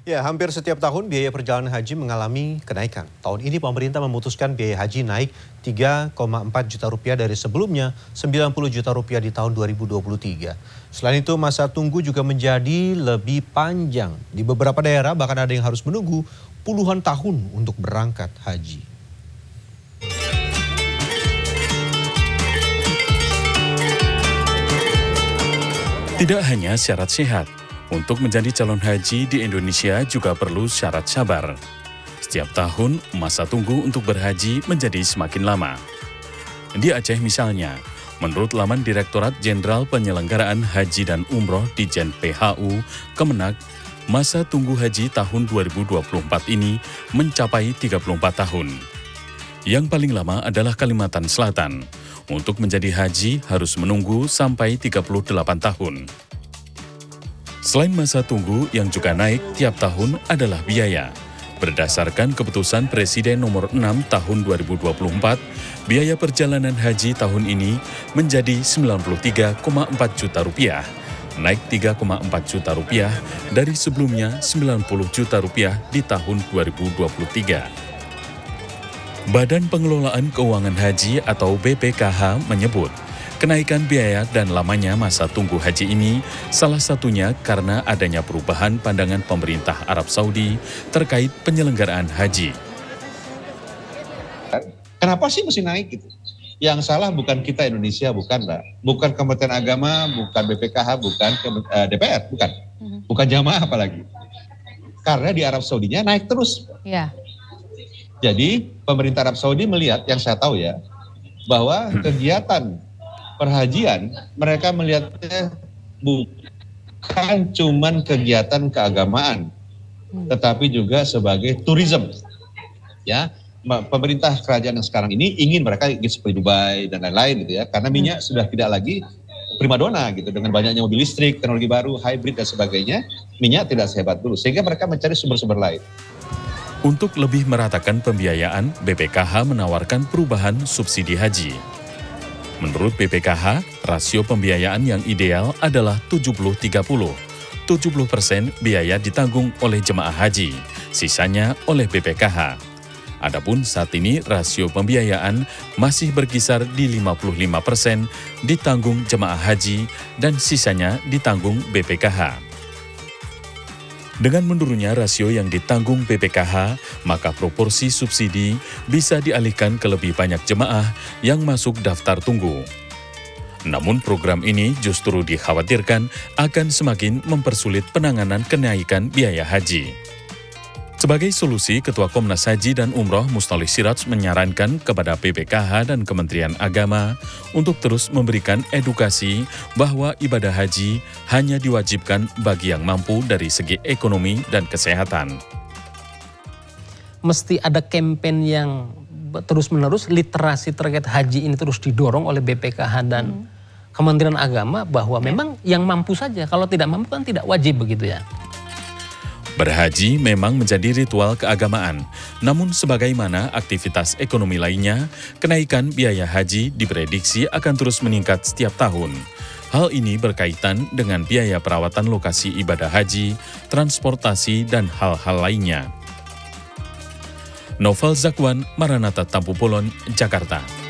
Ya, hampir setiap tahun biaya perjalanan haji mengalami kenaikan. Tahun ini pemerintah memutuskan biaya haji naik 3,4 juta rupiah dari sebelumnya 90 juta rupiah di tahun 2023. Selain itu, masa tunggu juga menjadi lebih panjang. Di beberapa daerah bahkan ada yang harus menunggu puluhan tahun untuk berangkat haji. Tidak hanya syarat sehat, untuk menjadi calon haji di Indonesia juga perlu syarat sabar. Setiap tahun, masa tunggu untuk berhaji menjadi semakin lama. Di Aceh misalnya, menurut laman Direktorat Jenderal Penyelenggaraan Haji dan Umroh Ditjen PHU, Kemenak, masa tunggu haji tahun 2024 ini mencapai 34 tahun. Yang paling lama adalah Kalimantan Selatan. Untuk menjadi haji harus menunggu sampai 38 tahun. Selain masa tunggu yang juga naik tiap tahun adalah biaya. Berdasarkan keputusan Presiden nomor 6 tahun 2024, biaya perjalanan haji tahun ini menjadi 93,4 juta rupiah, naik 3,4 juta rupiah dari sebelumnya 90 juta rupiah di tahun 2023. Badan Pengelolaan Keuangan Haji atau BPKH menyebut, kenaikan biaya dan lamanya masa tunggu haji ini salah satunya karena adanya perubahan pandangan pemerintah Arab Saudi terkait penyelenggaraan haji. Kenapa sih mesti naik gitu? Yang salah bukan kita Indonesia, bukan Mbak. Bukan Kementerian Agama, bukan BPKH, bukan DPR, bukan jamaah apalagi. Karena di Arab Saudinya naik terus. Ya. Jadi pemerintah Arab Saudi melihat, yang saya tahu ya, bahwa kegiatan perhajian mereka melihatnya bukan cuman kegiatan keagamaan, tetapi juga sebagai tourism. Ya, pemerintah kerajaan yang sekarang ini ingin mereka seperti Dubai dan lain-lain gitu ya, karena minyak sudah tidak lagi primadona gitu, dengan banyaknya mobil listrik, teknologi baru, hybrid dan sebagainya, minyak tidak sehebat dulu, sehingga mereka mencari sumber-sumber lain. Untuk lebih meratakan pembiayaan, BPKH menawarkan perubahan subsidi haji. Menurut BPKH, rasio pembiayaan yang ideal adalah 70-30. 70% biaya ditanggung oleh jemaah haji, sisanya oleh BPKH. Adapun saat ini rasio pembiayaan masih berkisar di 55% ditanggung jemaah haji dan sisanya ditanggung BPKH. Dengan menurunnya rasio yang ditanggung BPKH, maka proporsi subsidi bisa dialihkan ke lebih banyak jemaah yang masuk daftar tunggu. Namun program ini justru dikhawatirkan akan semakin mempersulit penanganan kenaikan biaya haji. Sebagai solusi, Ketua Komnas Haji dan Umroh Mustalih Siraj menyarankan kepada BPKH dan Kementerian Agama untuk terus memberikan edukasi bahwa ibadah haji hanya diwajibkan bagi yang mampu dari segi ekonomi dan kesehatan. Mesti ada kampanye yang terus-menerus, literasi terkait haji ini terus didorong oleh BPKH dan Kementerian Agama bahwa memang yang mampu saja, kalau tidak mampu kan tidak wajib begitu ya. Berhaji memang menjadi ritual keagamaan, namun sebagaimana aktivitas ekonomi lainnya, kenaikan biaya haji diprediksi akan terus meningkat setiap tahun. Hal ini berkaitan dengan biaya perawatan lokasi ibadah haji, transportasi, dan hal-hal lainnya. Novel Zakwan, Maranatha Tampu Bolon, Jakarta.